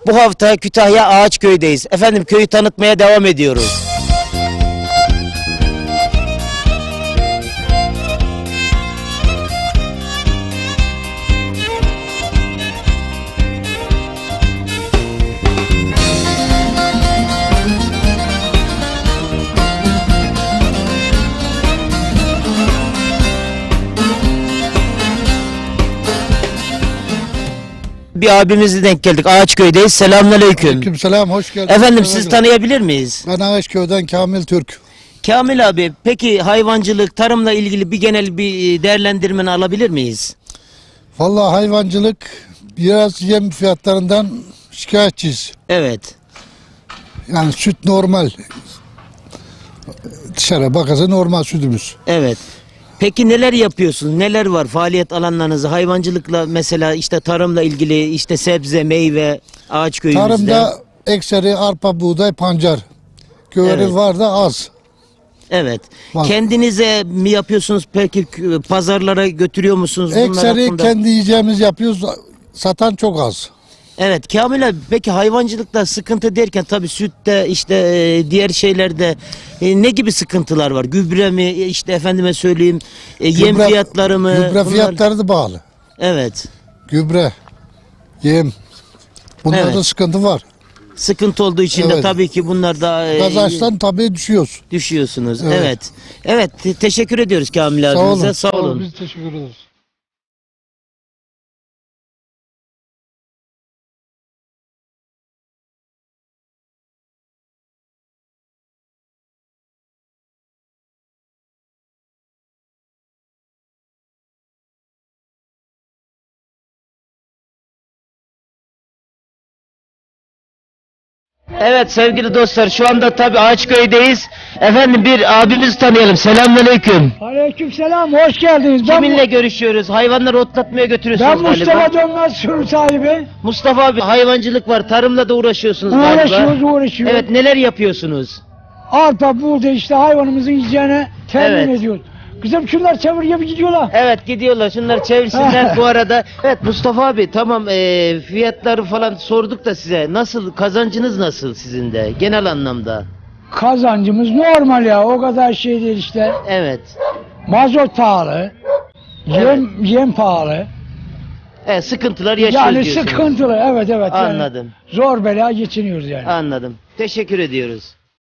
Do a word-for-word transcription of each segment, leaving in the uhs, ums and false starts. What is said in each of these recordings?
Bu hafta Kütahya Ağaçköy'deyiz. Efendim köyü tanıtmaya devam ediyoruz. Bir abimizle denk geldik. Ağaçköy'deyiz. Selamünaleyküm. Aleykümselam, hoş geldiniz. Efendim sizi tanıyabilir miyiz? Ben Ağaçköy'den Kamil Türk. Kamil abi, peki hayvancılık, tarımla ilgili bir genel bir değerlendirmeni alabilir miyiz? Vallahi hayvancılık biraz yem fiyatlarından şikayetçiyiz. Evet. Yani süt normal. Dışarı bakası normal sütümüz. Evet. Peki neler yapıyorsunuz? Neler var faaliyet alanlarınızda? Hayvancılıkla mesela işte tarımla ilgili işte sebze, meyve, Ağaçköy'ümüzde. Tarımda ekseri arpa, buğday, pancar. Güveri Evet. var da az. Evet. Var. Kendinize mi yapıyorsunuz peki, pazarlara götürüyor musunuz bunlar Ekseri hakkında? kendi yiyeceğimiz yapıyoruz. Satan çok az. Evet Kamil abi, peki hayvancılıkta sıkıntı derken tabii sütte işte e, diğer şeylerde e, ne gibi sıkıntılar var? Gübre mi, e, işte efendime söyleyeyim e, yem Gübre- fiyatları mı? Gübre Bunlar- fiyatları da bağlı. Evet. Gübre, yem. Bunlarda Evet. sıkıntı var. Sıkıntı olduğu için de Evet. tabii ki bunlar da e, Kazançtan tabii düşüyoruz. düşüyorsunuz. Evet. Evet. Evet, te- teşekkür ediyoruz Kamil Sağ abimize. olun. Sağ olun. Biz teşekkür ederiz. Evet sevgili dostlar, şu anda tabii Ağaçköy'deyiz. Efendim bir abimizi tanıyalım. Selamünaleyküm. Aleykümselam, hoş geldiniz. Ben, Kiminle görüşüyoruz? Hayvanları otlatmaya götürüyorsunuz ben galiba. Mustafa Dönmez sürü sahibi. Mustafa abi, hayvancılık var, tarımla da uğraşıyorsunuz galiba. Uğraşıyoruz, uğraşıyoruz. Evet, neler yapıyorsunuz? Arpa, buğday işte hayvanımızın yiyeceğine temin Evet. ediyoruz. Kızım şunlar çevir gibi gidiyorlar. Evet gidiyorlar, şunları çevirsinler bu arada. Evet Mustafa abi, tamam, e, fiyatları falan sorduk da size. Nasıl, kazancınız nasıl sizin de genel anlamda? Kazancımız normal ya, o kadar şey değil işte. Evet. Mazot pahalı, yem, yem pahalı. Evet, sıkıntılar yaşıyoruz Yani diyorsunuz. sıkıntılı, evet evet. yani Anladım. zor bela geçiniyoruz yani. Anladım. Teşekkür ediyoruz.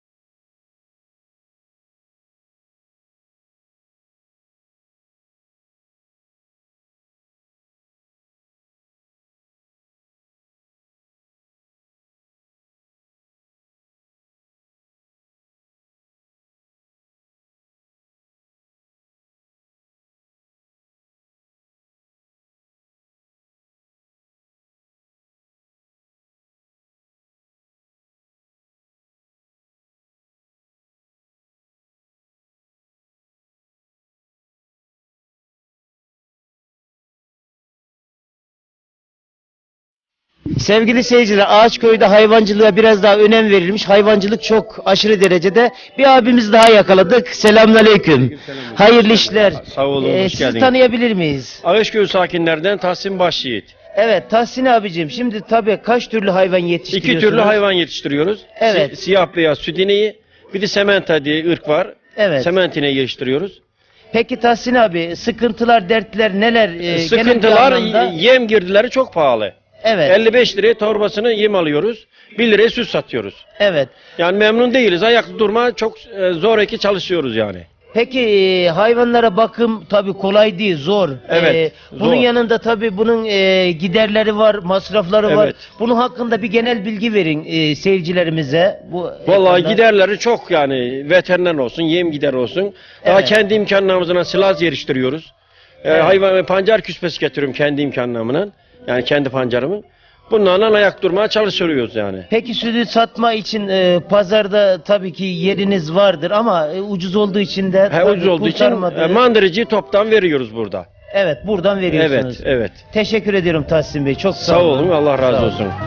Sevgili seyirciler, Ağaçköy'de hayvancılığa biraz daha önem verilmiş. Hayvancılık çok aşırı derecede. Bir abimiz daha yakaladık. Selamünaleyküm. Hayırlı işler. Sağ olun, Ee, hoş sizi geldiniz. tanıyabilir miyiz? Ağaçköy sakinlerden Tahsin Başyiğit. Evet Tahsin abicim, şimdi tabii kaç türlü hayvan İki yetiştiriyorsunuz? türlü hayvan yetiştiriyoruz. Evet. Si- siyah beyaz süt ineği, bir de sementa diye ırk var. Evet. Sement ineği yetiştiriyoruz. Peki Tahsin abi, sıkıntılar, dertler neler? Ee, genel bir Sıkıntılar, anlamda? y- yem girdileri çok pahalı. Evet. elli beş liraya torbasını yem alıyoruz. bir liraya süt satıyoruz. Evet. Yani memnun değiliz. Ayakta durma çok e, zor eki çalışıyoruz yani. Peki e, hayvanlara bakım tabii kolay değil, zor. Evet, E, bunun zor. yanında tabii bunun e, giderleri var, masrafları var. Evet. Bunun hakkında bir genel bilgi verin e, seyircilerimize. Bu Vallahi ekranda. giderleri çok yani. Veteriner olsun, yem gider olsun. Daha Evet. kendi imkanlarımızla silaj yetiştiriyoruz. Ee, Evet. hayvan pancar küspesi getiriyorum kendi imkanlarımla. Yani kendi pancarımı. Bunlarla ayak durmaya çalışıyoruz yani. Peki sütü satma için e, pazarda tabii ki yeriniz vardır ama e, ucuz olduğu için de He, tabii ucuz olduğu için kurtarmadı. e, mandırıcıyı toptan veriyoruz burada. Evet, buradan veriyorsunuz. Evet, evet. Teşekkür ediyorum Tahsin Bey. Çok sağ, Sağ olun, Allah razı Sağ olun. olsun.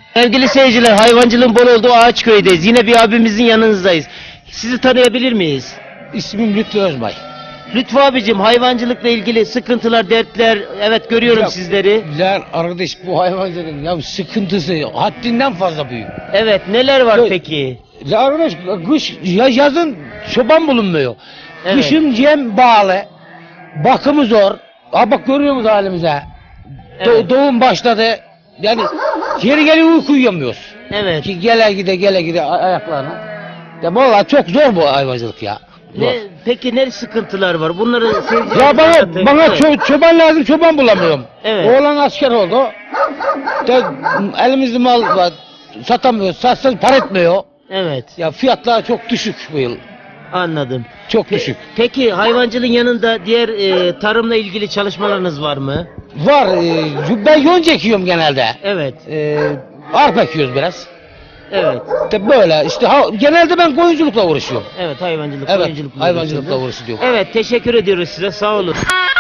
Sevgili seyirciler, hayvancılığın bol olduğu Ağaçköy'deyiz. Yine bir abimizin yanınızdayız. Sizi tanıyabilir miyiz? İsmim Lütfü Özbay. Lütfü abicim, hayvancılıkla ilgili sıkıntılar, dertler, evet görüyorum Ya, sizleri. Güzel arkadaş, bu hayvancılığın ya sıkıntısı haddinden fazla büyük. Evet, neler var Ya- peki? Ya arkadaş, kış ya yazın çoban bulunmuyor. Evet. Kışın yem bağlı. Bakımı zor. Ha bak görüyor musunuz halimize? Do- Evet. doğum başladı. Yani geri geliyor uyku uyuyamıyoruz. Evet. Ki gele gide gele gide ay- ayaklarına. Ya vallahi çok zor bu hayvancılık ya. Zor. Ne, peki ne sıkıntılar var? Bunları seyircilerimize Ya bana anlatın. bana Evet. ço- çoban lazım, çoban bulamıyorum. Evet. Oğlan asker oldu. De, elimizde mal var. Satamıyoruz. Satsak para etmiyor. Evet, Ya fiyatlar çok düşük bu yıl. anladım. Çok düşük. Peki hayvancılığın yanında diğer e, tarımla ilgili çalışmalarınız var mı? Var. E, ben yonca ekiyorum genelde. Evet, E, arpa ekiyoruz biraz. evet, De böyle işte ha, genelde ben koyunculukla uğraşıyorum. evet hayvancılık, Evet. koyunculukla Hayvancılıkla uğraşıyorsunuz. uğraşıyorum. Evet, teşekkür ediyoruz size, sağ olun.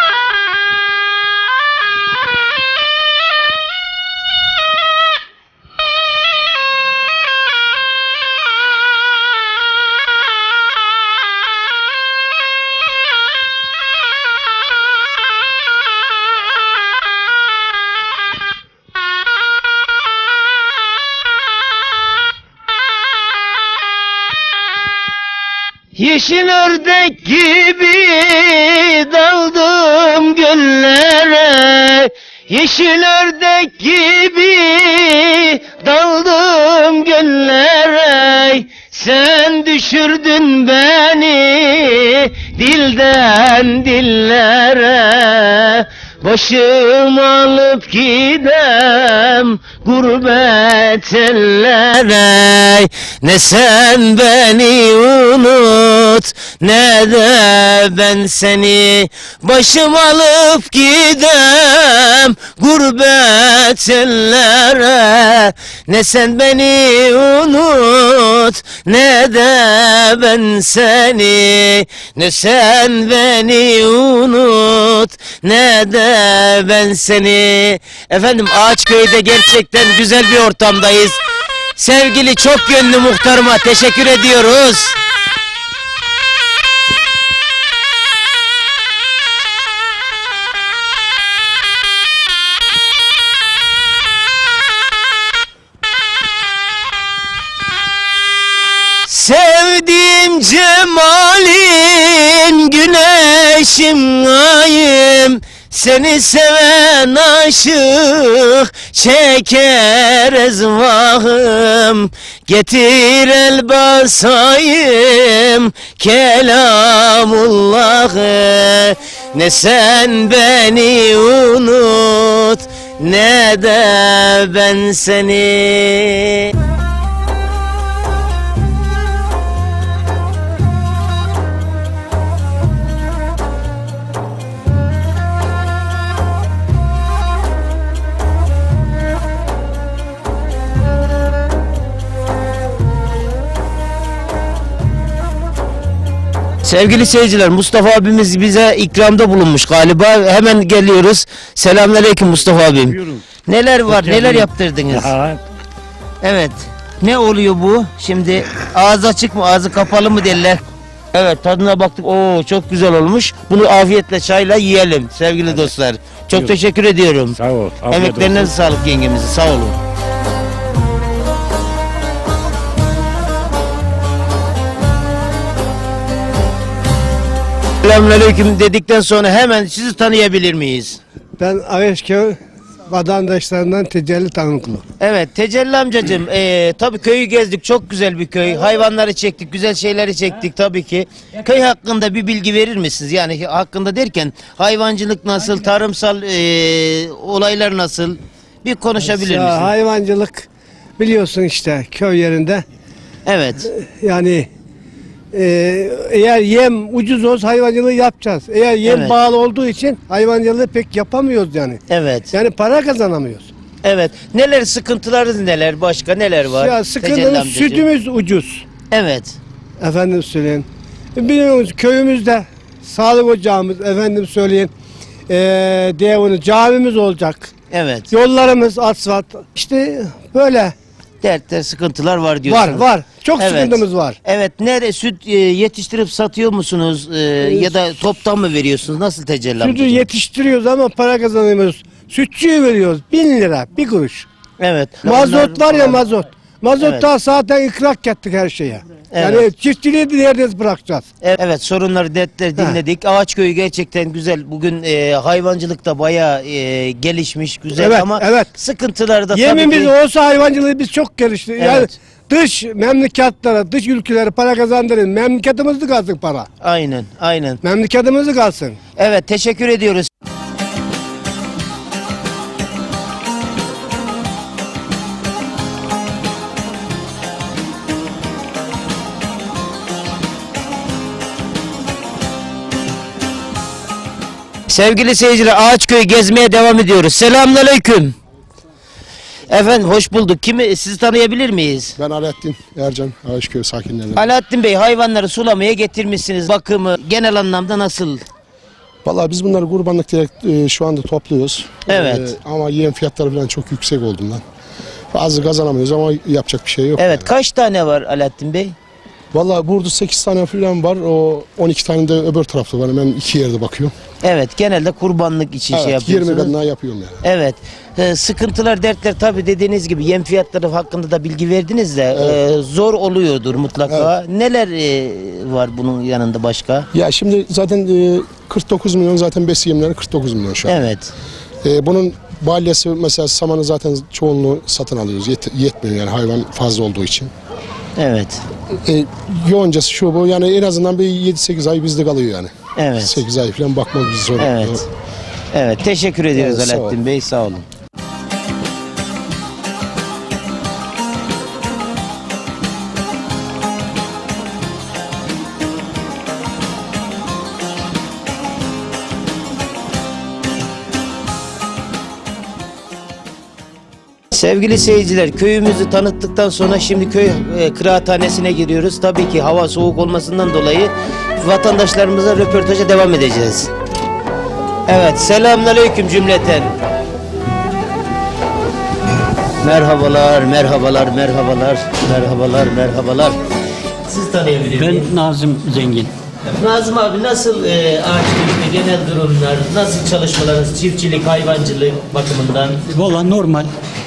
Yeşil ördek gibi daldım göllere, yeşil ördek gibi daldım göllere. Sen düşürdün beni dilden dillere, başımı alıp gidem gurbet ellere. Ne sen beni unut, ne de ben seni, başım alıp gidem gurbet ellere. Ne sen beni unut, ne de ben seni, ne sen beni unut, ne de ben seni. Efendim, Ağaçköy'de gerçekten güzel bir ortamdayız. Sevgili çok yönlü muhtarıma teşekkür ediyoruz. Sevdiğim cemalin, güneşim ayım, seni seven aşık çeker ezvahım. Getir el basayım kelamullahı, ne sen beni unut, ne de ben seni. Sevgili seyirciler, Mustafa abimiz bize ikramda bulunmuş galiba. Hemen geliyoruz. Selamünaleyküm Mustafa abim. Buyurun. Neler var? Hoş Neler geldin. yaptırdınız? Ya, Evet. Ne oluyor bu? Şimdi ağzı açık mı, ağzı kapalı mı derler? Evet, tadına baktık. Oo, çok güzel olmuş. Bunu afiyetle çayla yiyelim sevgili dostlar. Çok Buyurun. teşekkür ediyorum. sağ ol. afiyet Emeklerine olsun. sağlık yengemizi. Sağ olun. Selamünaleyküm dedikten sonra hemen sizi tanıyabilir miyiz? Ben Ağaçköy vatandaşlarından Tecelli Tanrıkulu. Evet, Tecelli amcacığım, eee tabii köyü gezdik, çok güzel bir köy. Hayvanları çektik, güzel şeyleri çektik tabii ki. Köy hakkında bir bilgi verir misiniz? Yani hakkında derken hayvancılık nasıl, tarımsal eee, olaylar nasıl? Bir konuşabilir Ya, misiniz? hayvancılık biliyorsun işte köy yerinde. Evet, Yani e, eğer yem ucuz olsa hayvancılığı yapacağız. Eğer yem Evet. bağlı olduğu için hayvancılığı pek yapamıyoruz yani. evet, Yani para kazanamıyoruz. evet. Neler, sıkıntılarınız neler, başka neler var? Ya Tecelli sıkıntımız amcacığım? sütümüz ucuz. Evet, Efendim söyleyeyim. Biliyorsunuz köyümüzde sağlık ocağımız, efendim söyleyeyim, ee, diye onu camimiz olacak. evet, Yollarımız asfalt. İşte böyle Dertler, sıkıntılar var Var diyorsunuz. var. Çok Evet. sıkıntımız var. Evet, nere süt e, yetiştirip satıyor musunuz e, ya da toptan mı veriyorsunuz? Nasıl tecelli Sütü amcacığım? yetiştiriyoruz ama para kazanamıyoruz. Sütçüye veriyoruz. Bin lira bir kuruş. Evet. Mazot var ya Onlar- mazot. Mazot Evet. daha zaten ikrak ettik her şeye. Evet. Yani çiftçiliği de neredeyse bırakacağız. Evet, sorunları, dertleri dinledik. Ağaçköy gerçekten güzel. Bugün e, hayvancılık da bayağı e, gelişmiş, güzel Evet, ama evet. sıkıntıları da tabii Yemimiz ki... olsa hayvancılığı biz çok gelişti. Yani Evet. dış memlekatlara, dış ülkelere para kazandırın. Memleketimizde kalsın para. Aynen, aynen. Memleketimizde kalsın. Evet, teşekkür ediyoruz. Sevgili seyirciler, Ağaçköy'ü gezmeye devam ediyoruz. Selamünaleyküm. Efendim hoş bulduk. Kimi sizi tanıyabilir miyiz? Ben Alaaddin Ercan, Ağaçköy sakinlerinden. Alaaddin Bey, hayvanları sulamaya getirmişsiniz. Bakımı genel anlamda nasıl? Vallahi biz bunları kurbanlık diye e, şu anda topluyoruz. Evet. E, ama yem fiyatları falan çok yüksek olduğundan. Bazı kazanamıyoruz ama yapacak bir şey yok. Evet, yani. kaç tane var Alaaddin Bey? Vallahi burada sekiz tane falan var. O on iki tane de öbür tarafta var. Ben iki yerde bakıyorum. Evet, genelde kurbanlık için şey Evet, yapıyorsunuz. yirmi kadına yapıyorum yani. Evet. Ee, sıkıntılar, dertler tabii dediğiniz gibi yem fiyatları hakkında da bilgi verdiniz de e, zor oluyordur mutlaka. Neler e, var bunun yanında başka? Ya şimdi zaten e, kırk dokuz milyon zaten besi yemleri kırk dokuz milyon şu an. Evet. E, bunun balyası mesela samanı zaten çoğunluğu satın alıyoruz. Yet- yetmiyor yani hayvan fazla olduğu için. Evet. E, yoğuncası şu bu yani en azından bir yedi sekiz ay bizde kalıyor yani. Evet. sekiz ay falan bakmak biz zor. Evet. Evet, teşekkür ediyoruz Evet, sağ Alaaddin olun. Bey, sağ olun. Sevgili seyirciler, köyümüzü tanıttıktan sonra şimdi köy e, kıraathanesine giriyoruz. Tabii ki hava soğuk olmasından dolayı vatandaşlarımıza röportaja devam edeceğiz. Evet, selamünaleyküm cümleten. Merhabalar, merhabalar, merhabalar, merhabalar, merhabalar. Siz tanıyabilir miyim? Ben Nazım Zengin. Nazım abi, nasıl e, ağaççılıkta genel durumlar, nasıl çalışmalarınız, çiftçilik, hayvancılık bakımından? Valla normal.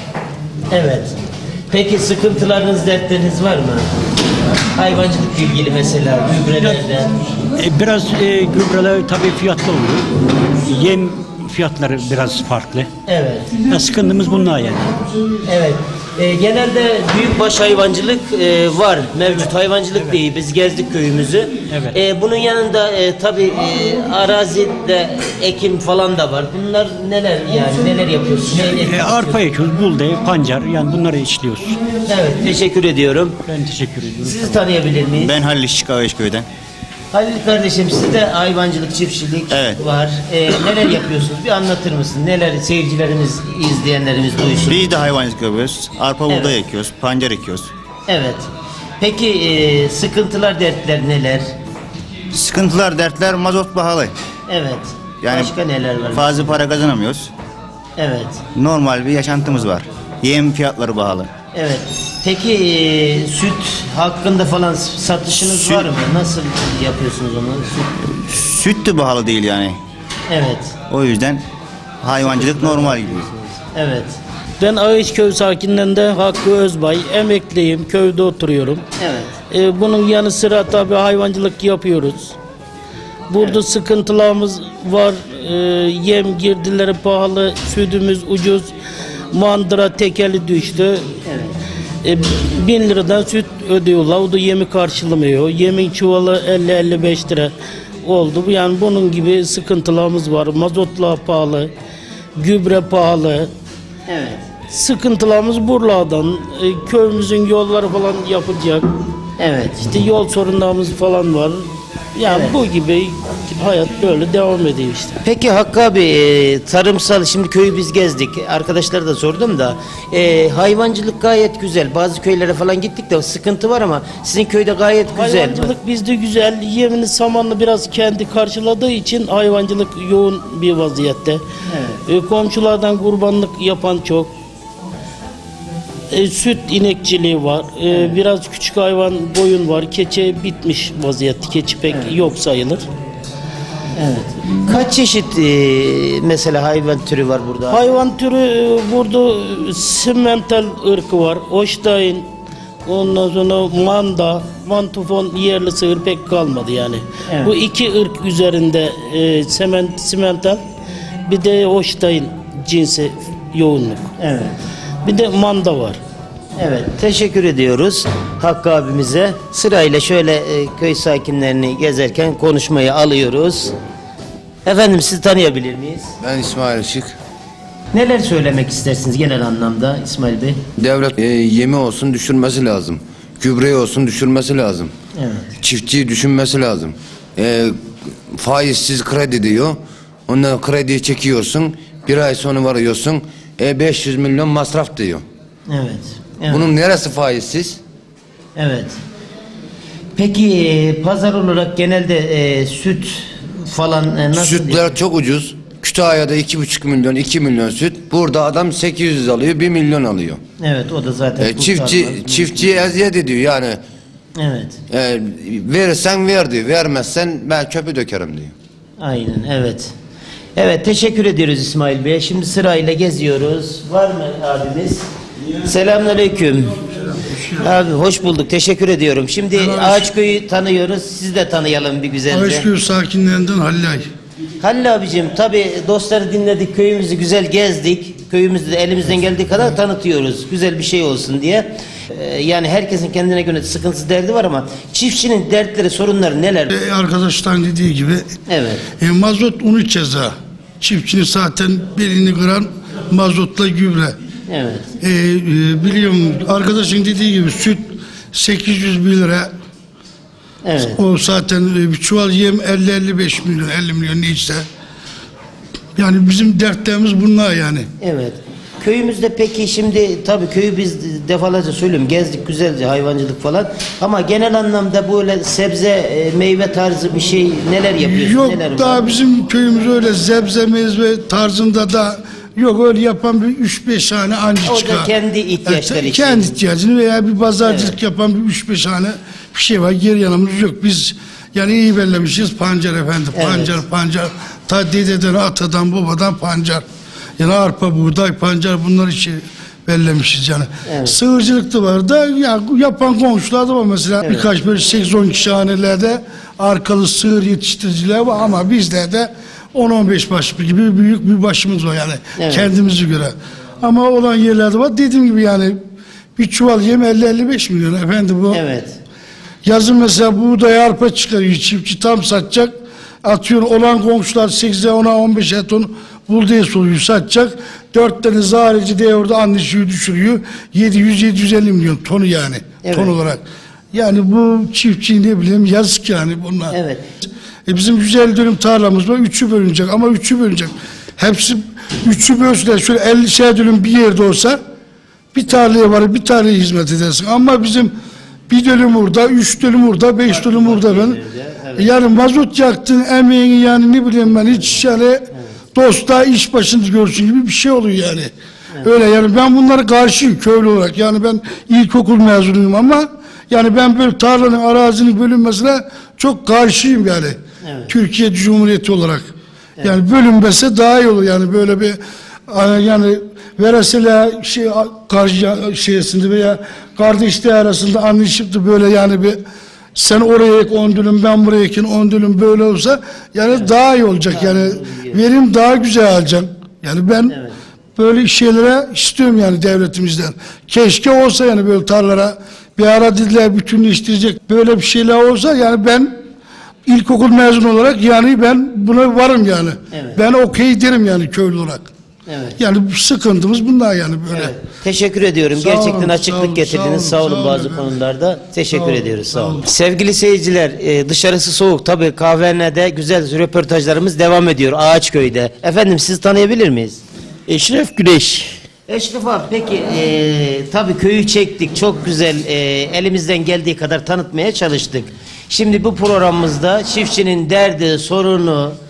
Evet. Peki sıkıntılarınız, dertleriniz var mı? Hayvancılıkla ilgili mesela, gübrelerden. E, Biraz e, gübreler tabii fiyatlı oluyor. Yem fiyatları biraz farklı. Evet. Ya sıkıntımız bunlar yani. Evet. E, genelde büyükbaş hayvancılık e, var. Mevcut hayvancılık değil. Biz gezdik köyümüzü. Evet. E, bunun yanında e, tabii e, arazide ekim falan da var. Bunlar neler yani? Neler yapıyorsunuz? Ne, E, arpa ekiyoruz, buğday, pancar yani bunları işliyoruz. Evet. Teşekkür ediyorum. Ben teşekkür ediyorum. Sizi tanıyabilir miyiz? Ben Halil İşçi Kahveşköy'den. Halil kardeşim, sizde hayvancılık, çiftçilik Evet. var. E, neler yapıyorsunuz? Bir anlatır mısın? Neler seyircilerimiz, izleyenlerimiz duysun. Biz de hayvancılık yapıyoruz. Arpa Evet. buğday ekiyoruz, pancar ekiyoruz. Evet. Peki e, sıkıntılar, dertler neler? Sıkıntılar, dertler mazot pahalı. Evet. Yani Başka neler var? Fazla para kazanamıyoruz. Evet. Normal bir yaşantımız var. Yem fiyatları pahalı. Evet. Peki e, süt hakkında falan satışınız Süt- var mı? Nasıl yapıyorsunuz onu? Süt. Süt de pahalı değil yani. Evet. O yüzden hayvancılık normal gidiyor. Evet. Ben Ağaçköy sakinlerinde Hakkı Özbay, emekliyim, köyde oturuyorum. Evet. Ee, bunun yanı sıra tabii hayvancılık yapıyoruz. Burada sıkıntılarımız var, Ee, yem girdileri pahalı, sütümüz ucuz, mandıra tekeli düştü. Ee, bin liradan süt ödüyorlar, o da yemi karşılamıyor. Yemin çuvalı elli elli beş lira oldu. Yani bunun gibi sıkıntılarımız var. Mazotlar pahalı, gübre pahalı. Evet. Sıkıntılarımız buralardan. E, köyümüzün yolları falan yapılacak. Evet. İşte yol sorunlarımız falan var. Yani Evet. bu gibi hayat böyle devam ediyor işte. Peki Hakkı abi, e, tarımsal, şimdi köyü biz gezdik. Arkadaşlara da sordum da e, hayvancılık gayet güzel. Bazı köylere falan gittik de sıkıntı var ama sizin köyde gayet güzel. Hayvancılık bizde güzel. Yemini samanlı biraz kendi karşıladığı için hayvancılık yoğun bir vaziyette. Evet. E, komşulardan kurbanlık yapan çok. E, süt inekçiliği var. E, Biraz küçük hayvan koyun var. Keçi bitmiş vaziyette. Keçi pek yok sayılır. Evet. Kaç çeşit e, mesela hayvan türü var burada? Hayvan türü e, burada simental ırkı var. Holstein, ondan sonra manda, mantufon yerli sığır pek kalmadı yani. Evet. Bu iki ırk üzerinde e, semen, simental, bir de Holstein cinsi yoğunluk. Evet. Bir de manda var. Evet, teşekkür ediyoruz Hakkı abimize. Sırayla şöyle e, köy sakinlerini gezerken konuşmayı alıyoruz. Efendim, sizi tanıyabilir miyiz? Ben İsmail Işık. Neler söylemek istersiniz genel anlamda İsmail Bey? Devlet e, yemi olsun düşürmesi lazım. Gübre olsun düşürmesi lazım. Evet. Çiftçiyi düşünmesi lazım. E, faizsiz kredi diyor. Ondan krediyi çekiyorsun. Bir ay sonra varıyorsun. E, beş yüz milyon masraf diyor. Evet. Evet. Bunun neresi faizsiz? Evet. Peki e, pazar olarak genelde e, süt falan e, nasıl? Sütler çok ucuz. Kütahya'da iki buçuk milyon, iki milyon süt. Burada adam sekiz yüz alıyor, bir milyon alıyor. Evet, o da zaten E, çiftçi çiftçiye eziyet ediyor yani. Evet. E, verirsen ver diyor, vermezsen ben çöpü dökerim diyor. Aynen, evet. Evet, teşekkür ediyoruz İsmail Bey. Şimdi sırayla geziyoruz. Var mı abimiz? Selamünaleyküm. Abi hoş bulduk. Teşekkür ediyorum. Şimdi Ağaçköy'ü tanıyoruz. Sizi de tanıyalım bir güzelce. Ağaçköy sakinlerinden Hallay. Halil abicim, tabi dostları dinledik, köyümüzü güzel gezdik. Köyümüzü de elimizden geldiği kadar tanıtıyoruz. Güzel bir şey olsun diye. Ee, yani herkesin kendine göre sıkıntısı, derdi var ama çiftçinin dertleri, sorunları neler? E, arkadaştan dediği gibi Evet. e, mazot unu ceza. Çiftçinin zaten belini kıran mazotla gübre. Evet. E, e, biliyorum arkadaşın dediği gibi süt sekiz yüz bin lira. Evet. O zaten e, bir çuval yem elli elli beş milyon, elli milyon neyse. Yani bizim dertlerimiz bunlar yani. Evet. Köyümüzde peki şimdi tabii köyü biz defalarca söylüyorum, gezdik güzelce, hayvancılık falan, ama genel anlamda böyle sebze e, meyve tarzı bir şey neler yapıyorsunuz? Yok, neler daha var? bizim köyümüz öyle zebze mezve tarzında da yok, öyle yapan bir üç beş tane anca O da çıkar. kendi ihtiyaçları Evet, için. kendi ihtiyacını veya bir pazarcılık Evet. yapan bir üç beş tane bir şey var. Geri yanımız yok. Biz yani iyi bellemişiz pancar efendim. Evet. Pancar pancar. Ta dededen, atadan, babadan pancar. Yani arpa, buğday, pancar, bunlar için bellemişiz yani. Evet. Sığırcılık da var da ya, yapan komşular da var mesela. Evet. Birkaç böyle sekiz on kişi hanelerde arkalı sığır yetiştiriciler var ama bizlerde on on beş baş gibi büyük bir başımız var yani. Evet. Kendimize göre. Ama olan yerlerde var. Dediğim gibi yani bir çuval yem elli elli beş milyon efendim bu. Evet. Yazın mesela buğday, arpa çıkarıyor. Çiftçi tam satacak. Atıyor, olan komşular sekize ona on beşe ton buğday soruyor, satacak. dört tane zarici de orada anlaşıyor, düşürüyor. yedi yüz yedi yüz elli milyon tonu yani. Evet. Ton olarak. Yani bu çiftçi ne bileyim yazık yani bunlar. Evet. E bizim yüz elli dönüm tarlamız var. Üçü bölünecek ama üçü bölünecek. Hepsi üçü bölsünler. Şöyle elli şey dönüm bir yerde olsa bir tarlaya var, bir tarlaya hizmet edersin. Ama bizim bir dönüm burada, üç dönüm burada, beş dönüm burada ben. Yani mazot yaktın, emeğini yani ne bileyim ben hiç yani evet. Dosta iş başında görsün gibi bir şey oluyor yani. Evet. Öyle yani ben bunlara karşıyım köylü olarak. Yani ben ilkokul mezunuyum ama yani ben böyle tarlanın, arazinin bölünmesine çok karşıyım yani. Evet. Türkiye Cumhuriyeti olarak. Evet. Yani bölünmese daha iyi olur yani böyle bir yani vereseler şey karşı şeysinde veya kardeşler arasında anlaşıp da böyle yani bir sen oraya ek on dönüm, ben buraya ekin on dönüm böyle olsa yani evet. Daha iyi olacak daha yani iyi. Verim daha güzel alacak. Yani ben evet. Böyle şeylere istiyorum yani devletimizden. Keşke olsa yani böyle tarlalara bir ara dediler bütünleştirecek böyle bir şeyler olsa yani ben ilkokul mezun olarak yani ben buna varım yani. Evet. Ben okey derim yani köylü olarak. Evet. Yani sıkıntımız bunlar yani böyle. Evet. Teşekkür ediyorum. Sağ Gerçekten olun, açıklık sağ olun, getirdiniz. Sağ olun, sağ olun bazı efendim. Konularda. Teşekkür sağ ediyoruz. Sağ olun. Sağ olun. Sevgili seyirciler, dışarısı soğuk. Tabii kahvenede güzel röportajlarımız devam ediyor Ağaçköy'de. Efendim sizi tanıyabilir miyiz? Eşref Güneş. Eşref abi peki e, tabii köyü çektik. Çok güzel e, elimizden geldiği kadar tanıtmaya çalıştık. Şimdi bu programımızda çiftçinin derdi, sorunu,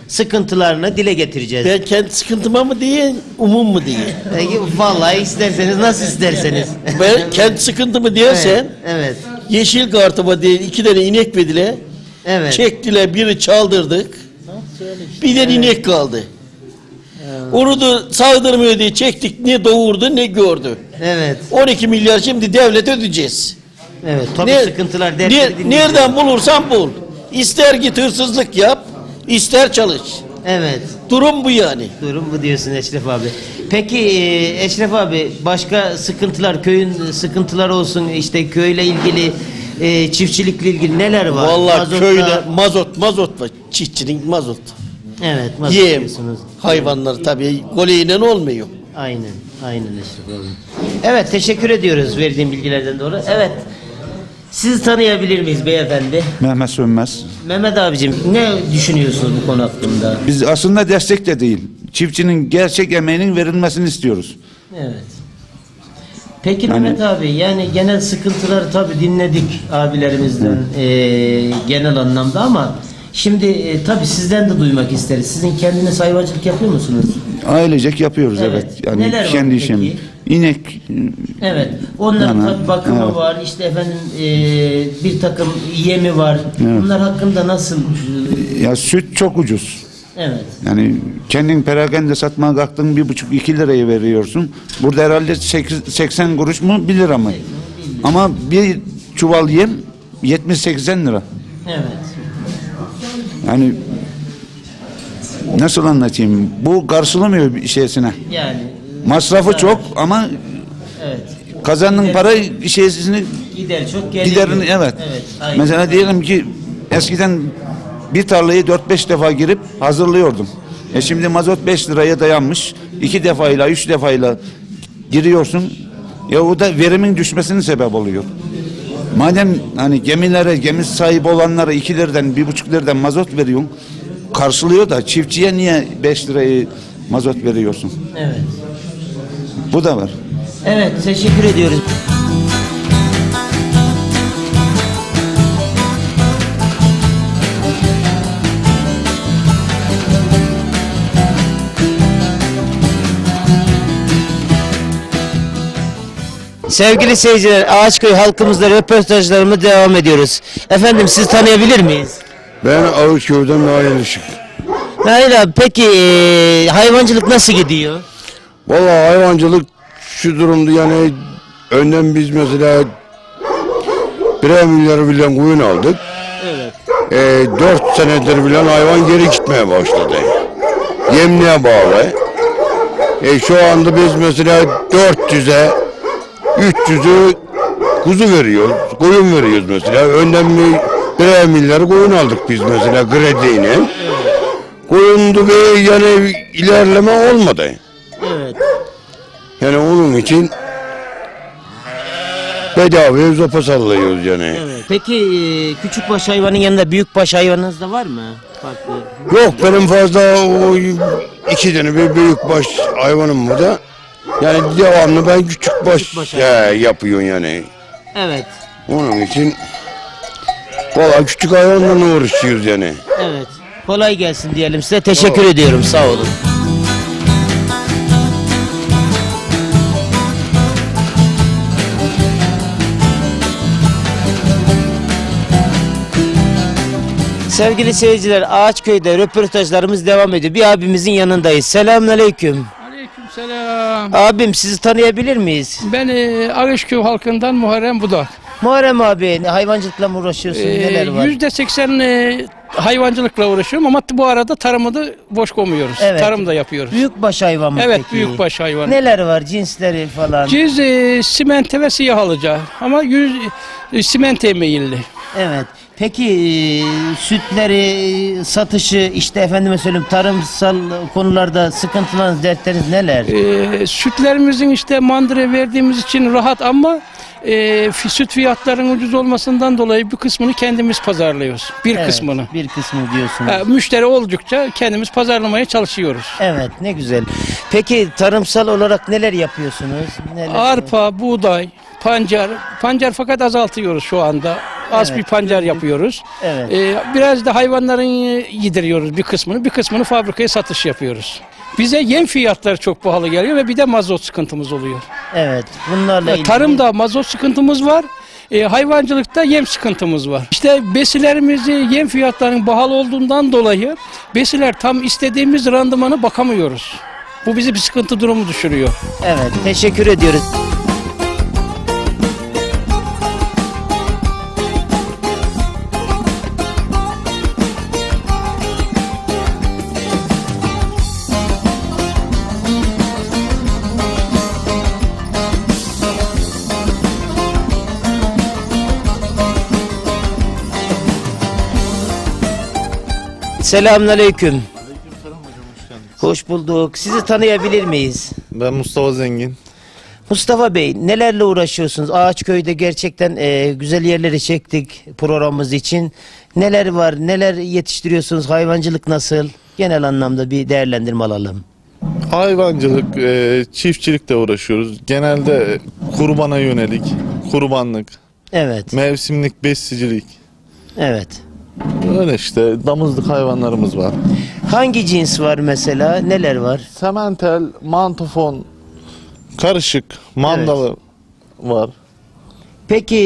sıkıntılarını dile getireceğiz. Ben kendi sıkıntıma mı diyeyim, umum mu diyeyim? E, Vallahi isterseniz, nasıl isterseniz. Ben kendi sıkıntımı diyorsan, Evet, evet, yeşil kartıma diye iki tane inek verdiler. evet. Çektiler, biri çaldırdık. Bir de inek kaldı. Onu da sağdırmıyor diye çektik, ne doğurdu ne gördü. Evet, on iki milyar şimdi devlet ödeyeceğiz. evet. Tabii Ne- sıkıntılar, Ne- dertleri dinleyeceğiz. nereden bulursan bul. İster git hırsızlık yap, ister çalış. Evet. Durum bu yani. Durum bu diyorsun Eşref abi. Peki e, Eşref abi, başka sıkıntılar, köyün sıkıntıları olsun, işte köyle ilgili, e, çiftçilikle ilgili neler var? Vallahi Mazotla- köyde mazot mazot var. Çiftçinin mazot. Evet, mazot Yem, diyorsunuz. hayvanlar tabii goleyle olmuyor. Aynen, aynen Eşref abi. Evet, teşekkür ediyoruz verdiğin bilgilerden dolayı. Evet, sizi tanıyabilir miyiz beyefendi? Mehmet Sönmez. Mehmet abicim, ne düşünüyorsunuz bu konu hakkında? Biz aslında destek de değil. Çiftçinin gerçek emeğinin verilmesini istiyoruz. Evet. Peki Yani- Mehmet abi, yani genel sıkıntıları tabii dinledik abilerimizden eee, genel anlamda, ama şimdi e, tabii sizden de duymak isteriz. Sizin kendiniz hayvancılık yapıyor musunuz? Ailecek yapıyoruz Evet. evet. Yani Neler var kendi peki? işim. İnek, Evet. Onların Dana, tabii bakımı evet. var. İşte efendim eee, bir takım yemi var. Evet. Bunlar hakkında nasıl? eee, ya süt çok ucuz. Evet. Yani kendin perakende satmaya kalktın bir buçuk iki liraya veriyorsun. Burada herhalde sekiz- seksen kuruş mu bir lira mı? Ama bir çuval yem yetmiş seksen lira. Evet. Yani nasıl anlatayım? Bu karşılamıyor bir şeysine. Yani Masrafı çok ama evet. kazandığın para şeysini Gider çok, gelir giderini yok. evet. Evet. Aynen. Mesela diyelim ki eskiden bir tarlayı dört beş defa girip hazırlıyordum. E şimdi mazot beş liraya dayanmış. iki defayla, üç defayla giriyorsun. Ya o da verimin düşmesinin sebep oluyor. Madem hani gemilere, gemi sahibi olanlara iki liradan, bir buçuk liradan mazot veriyorsun, karşılıyor da çiftçiye niye beş lirayı mazot veriyorsun? Evet. Bu da var. Evet, teşekkür ediyoruz. Sevgili seyirciler, Ağaçköy halkımızla röportajlarımı devam ediyoruz. Efendim, sizi tanıyabilir miyiz? Ben Ağaçköy'den Nail Işık. Nail abi, peki e, hayvancılık nasıl gidiyor? Vallahi hayvancılık şu durumda, yani önden biz mesela birer milyar bilen koyun aldık. Evet. E, dört senedir bilen hayvan geri gitmeye başladı. Yemliğe bağlı. E, şu anda biz mesela dört yüze üç yüzü kuzu veriyoruz, koyun veriyoruz mesela. Önden bir birer milyar koyun aldık biz mesela krediyle. Koyunda bir yani ilerleme olmadı. Evet. Yani onun için bedava zopa sallıyoruz yani. Evet. Peki e, küçükbaş hayvanın yanında büyükbaş hayvanınız da var mı? Farklı. Yok, benim fazla o iki tane bir büyükbaş hayvanım var da. Yani devamlı ben küçükbaş Küçükbaş he, yapıyorum yani. Evet. Onun için valla küçük hayvanla uğraşıyoruz yani. Evet. Kolay gelsin diyelim size. Teşekkür ediyorum. Sağ olun. Sevgili seyirciler, Ağaçköy'de röportajlarımız devam ediyor. Bir abimizin yanındayız. Selamünaleyküm. Aleykümselam. Abim, sizi tanıyabilir miyiz? Ben e, Ağaçköy halkından Muharrem Budak. Muharrem abi, hayvancılıkla mı uğraşıyorsun? Neler var? Yüzde seksen e, hayvancılıkla uğraşıyorum ama bu arada tarımı da boş koymuyoruz. Evet. Tarım da yapıyoruz. Büyükbaş hayvan mı Evet, peki? büyükbaş hayvan. Neler var? Cinsleri falan? Cins e, simente ve siyah halıca ama yüz e, simente meyilli. Evet. Peki e, sütleri, satışı, işte efendime söyleyeyim, tarımsal konularda sıkıntılarınız, dertleriniz neler? E, sütlerimizin işte mandıra verdiğimiz için rahat ama e, fi- süt fiyatlarının ucuz olmasından dolayı bir kısmını kendimiz pazarlıyoruz. Bir Evet, kısmını. Bir kısmı diyorsunuz. Ha, müşteri oldukça kendimiz pazarlamaya çalışıyoruz. Evet, ne güzel. Peki tarımsal olarak neler yapıyorsunuz? Neler? Arpa, buğday, pancar, pancar fakat azaltıyoruz şu anda. Az Evet. bir pancar yapıyoruz. Evet. Ee, biraz da hayvanların yediriyoruz bir kısmını. Bir kısmını fabrikaya satış yapıyoruz. Bize yem fiyatları çok pahalı geliyor ve bir de mazot sıkıntımız oluyor. Evet. Bunlarla ilgili. Tarımda mazot sıkıntımız var. E, hayvancılıkta yem sıkıntımız var. İşte besilerimizi yem fiyatlarının pahalı olduğundan dolayı besiler tam istediğimiz randımanı bakamıyoruz. Bu bizi bir sıkıntı durumu düşürüyor. Evet. Teşekkür ediyoruz. Selamünaleyküm. Hoş bulduk. Sizi tanıyabilir miyiz? Ben Mustafa Zengin. Mustafa Bey, nelerle uğraşıyorsunuz? Ağaçköy'de gerçekten e, güzel yerleri çektik programımız için. Neler var, neler yetiştiriyorsunuz? Hayvancılık nasıl? Genel anlamda bir değerlendirme alalım. Hayvancılık, e, çiftçilikle uğraşıyoruz. Genelde kurbana yönelik, kurbanlık, Evet, mevsimlik besicilik. evet. Öyle işte damızlık hayvanlarımız var. Hangi cins var mesela? Neler var? Sementel, mantofon, karışık, mandalı var. Peki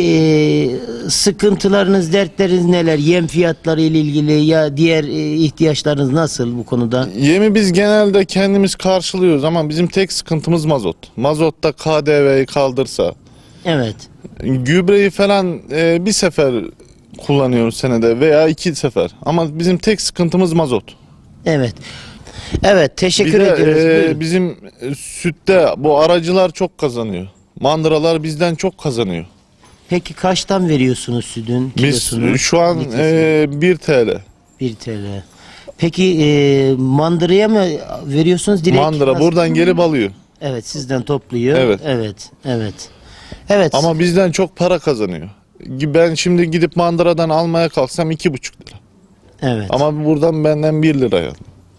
e, sıkıntılarınız, dertleriniz neler? Yem fiyatları ile ilgili ya diğer e, ihtiyaçlarınız nasıl bu konuda? Yemi biz genelde kendimiz karşılıyoruz ama bizim tek sıkıntımız mazot. Mazotta K D V'yi kaldırsa. Evet. Gübreyi falan e, bir sefer kullanıyoruz senede veya iki sefer. Ama bizim tek sıkıntımız mazot. Evet. Evet, teşekkür Bir de, ediyoruz. e, Buyurun. bizim e, sütte bu aracılar çok kazanıyor. Mandıralar bizden çok kazanıyor. Peki kaçtan veriyorsunuz sütün Biz kilosunu? şu an litresi? e, bir TL. bir TL. Peki e, mandıraya mı veriyorsunuz direkt? Mandıra Nasıl? buradan gelip alıyor. Evet, sizden topluyor. Evet. Evet, evet. Evet. Ama bizden çok para kazanıyor. Ben şimdi gidip mandıradan almaya kalksam iki buçuk lira. Evet. Ama buradan benden bir liraya.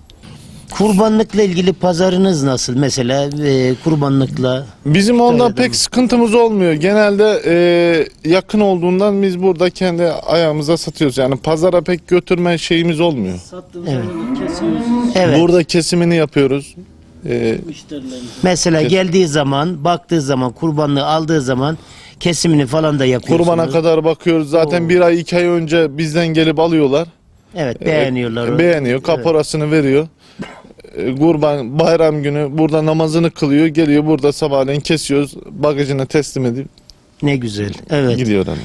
Kurbanlıkla ilgili pazarınız nasıl? Mesela e, kurbanlıkla. Bizim onda Öyle pek mi? sıkıntımız olmuyor. Genelde e, yakın olduğundan biz burada kendi ayağımıza satıyoruz. Yani pazara pek götürme şeyimiz olmuyor. Evet. Evet. Burada kesimini yapıyoruz. E, Mesela Kes- geldiği zaman, baktığı zaman, kurbanlığı aldığı zaman kesimini falan da yapıyorsunuz. kurbana kadar bakıyoruz. Zaten Oo. bir ay iki ay önce bizden gelip alıyorlar. Evet, beğeniyorlar. E, onu. beğeniyor. Kaporasını veriyor. E, kurban bayram günü burada namazını kılıyor. Geliyor burada sabahleyin kesiyoruz. Bagajına teslim edip Ne güzel. Evet. gidiyor. Yani.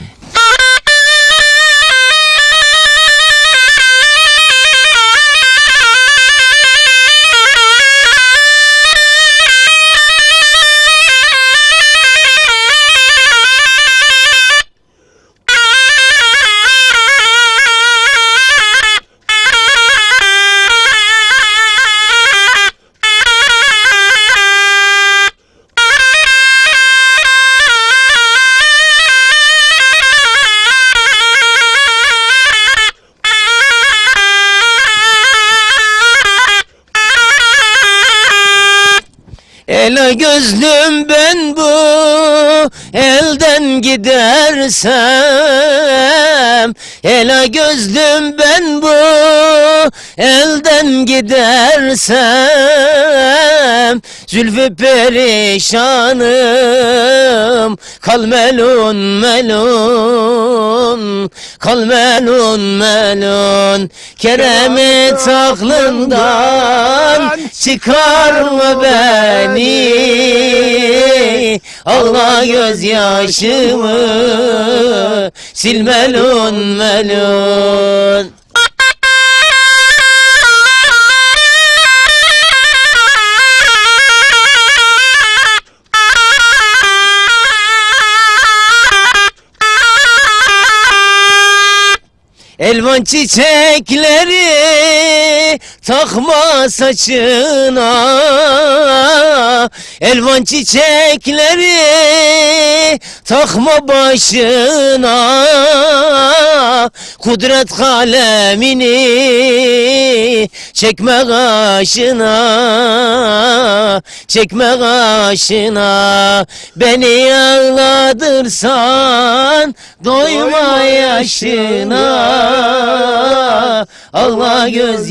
Ela gözlüm ben bu elden gidersem, ela gözlüm ben bu elden gidersem, zülfü perişanım kal melun melun, kal melun melun, keremet aklından çıkarma beni, ağla gözyaşımı sil melun melun. Elvan çiçekleri takma saçına, elvan çiçekleri takma başına, kudret kalemini çekme kaşına, çekme kaşına. Beni ağladırsan doyma yaşına, ağla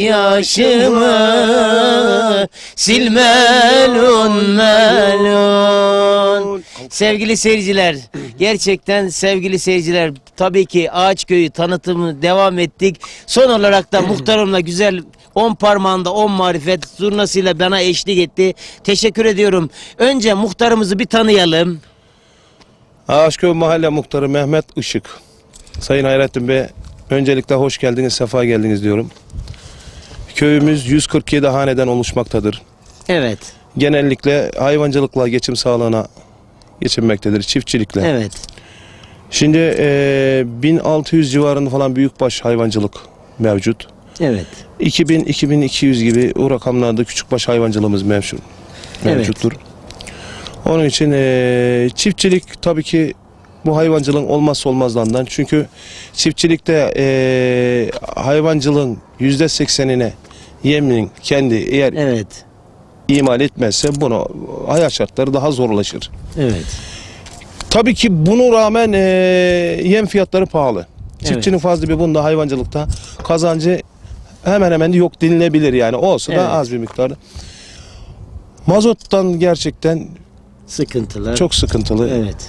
gözyaşımı sil melun melun. Sevgili seyirciler, gerçekten sevgili seyirciler, tabii ki Ağaçköy'ü tanıtımı devam ettik. Son olarak da muhtarımla güzel on parmağında on marifet zurnasıyla bana eşlik etti. Teşekkür ediyorum. Önce muhtarımızı bir tanıyalım. Ağaçköy Mahalle Muhtarı Mehmet Işık. Sayın Hayrettin Bey, öncelikle hoş geldiniz, sefa geldiniz diyorum. Köyümüz yüz kırk yedi haneden oluşmaktadır. Evet. Genellikle hayvancılıkla geçim sağlığına geçinmektedir, çiftçilikle. Evet. Şimdi e, bin altı yüz civarında falan büyükbaş hayvancılık mevcut. Evet. iki bin iki bin iki yüz gibi o rakamlarda küçükbaş hayvancılığımız mevcut. Mevcuttur. Evet. Onun için e, çiftçilik tabii ki bu hayvancılığın olmazsa olmazlarından. Çünkü çiftçilikte e, hayvancılığın yüzde seksenine yemin kendi eğer evet. imal etmezse bunu hayat şartları daha zorlaşır. Evet. Tabii ki buna rağmen e, yem fiyatları pahalı. Çiftçinin evet. fazla bir bunda hayvancılıkta kazancı hemen hemen yok denilebilir yani. Olsa evet. da az bir miktarda. Mazottan gerçekten sıkıntılar. Çok sıkıntılı. Evet.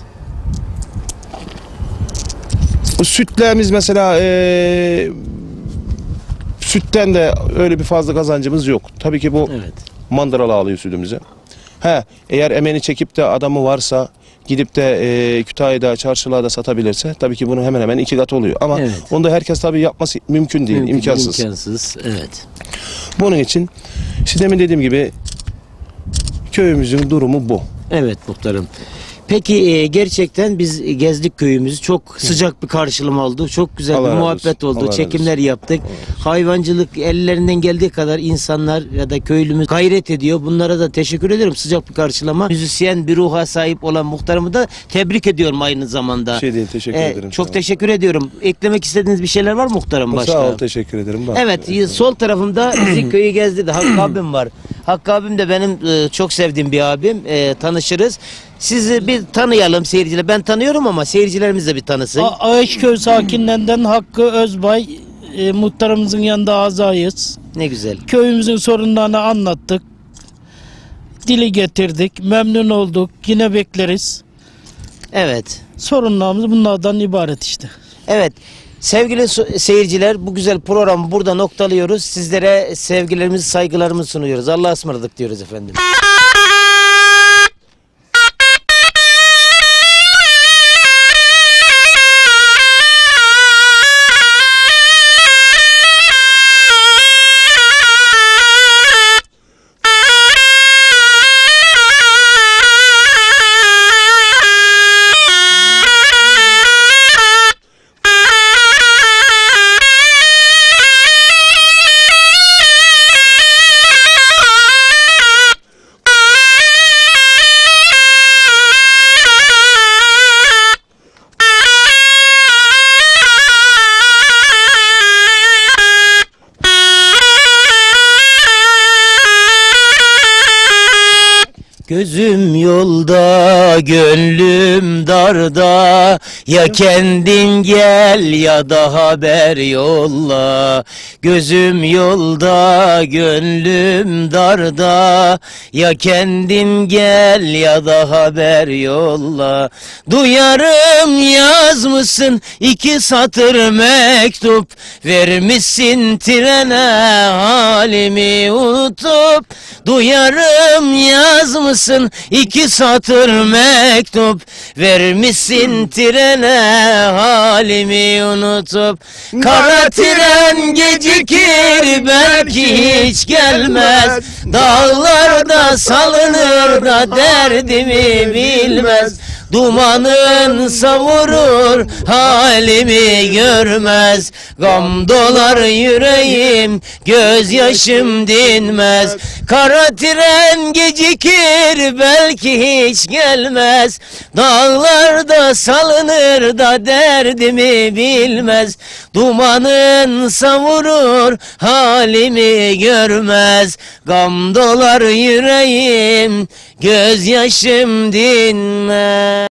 Sütlerimiz mesela e, sütten de öyle bir fazla kazancımız yok. Tabii ki bu evet. mandıralı alıyor sütümüze. He, eğer emeğini çekip de adamı varsa gidip de e, Kütahya'da, çarşılarda satabilirse tabii ki bunun hemen hemen iki kat oluyor. Ama evet. onu da herkes tabii yapması mümkün değil, mümkün, imkansız. İmkansız, evet. Bunun için işte demin dediğim gibi köyümüzün durumu bu. Evet muhtarım. Peki e, gerçekten biz gezdik köyümüzü. Çok sıcak bir karşılama oldu. Çok güzel Allah bir muhabbet oldu. Allah Çekimler yaptık. Allah Hayvancılık ellerinden geldiği kadar insanlar ya da köylümüz gayret ediyor. Bunlara da teşekkür ederim. Sıcak bir karşılama. Müzisyen bir ruha sahip olan muhtarımı da tebrik ediyorum aynı zamanda. Bir şey değil, teşekkür ee, ederim. Çok teşekkür ediyorum. Eklemek istediğiniz bir şeyler var mı muhtarım başka? Sağ ol, teşekkür ederim. Bak. Evet, evet, sol tarafımda bizi köyü gezdi de Hakkı abim var. Hakkı abim de benim e, çok sevdiğim bir abim. E, tanışırız. Sizi bir tanıyalım seyirciler. Ben tanıyorum ama seyircilerimiz de bir tanısın. Ağaçköy sakinlerinden Hakkı Özbay, e, muhtarımızın yanında azayız. Ne güzel. Köyümüzün sorunlarını anlattık. Dili getirdik. Memnun olduk. Yine bekleriz. Evet. Sorunlarımız bunlardan ibaret işte. Evet. Sevgili seyirciler, bu güzel programı burada noktalıyoruz. Sizlere sevgilerimizi, saygılarımızı sunuyoruz. Allah'a ısmarladık diyoruz efendim. Gözüm yolda, gönlüm darda, ya kendin gel ya da haber yolla. Gözüm yolda, gönlüm darda, ya kendin gel ya da haber yolla. Duyarım yazmışsın iki satır mektup, vermişsin trene halimi unutup. Duyarım yazmışsın iki satır mektup, vermişsin trene halimi unutup. Kara tren gecikir belki hiç gelmez, dağlarda salınır da derdimi bilmez. Dumanın savurur halimi görmez. Gam dolar yüreğim, gözyaşım dinmez. Kara tren gecikir, belki hiç gelmez. Dağlarda salınır da derdimi bilmez. Dumanın savurur halimi görmez. Gam dolar yüreğim, gözyaşım dinmez.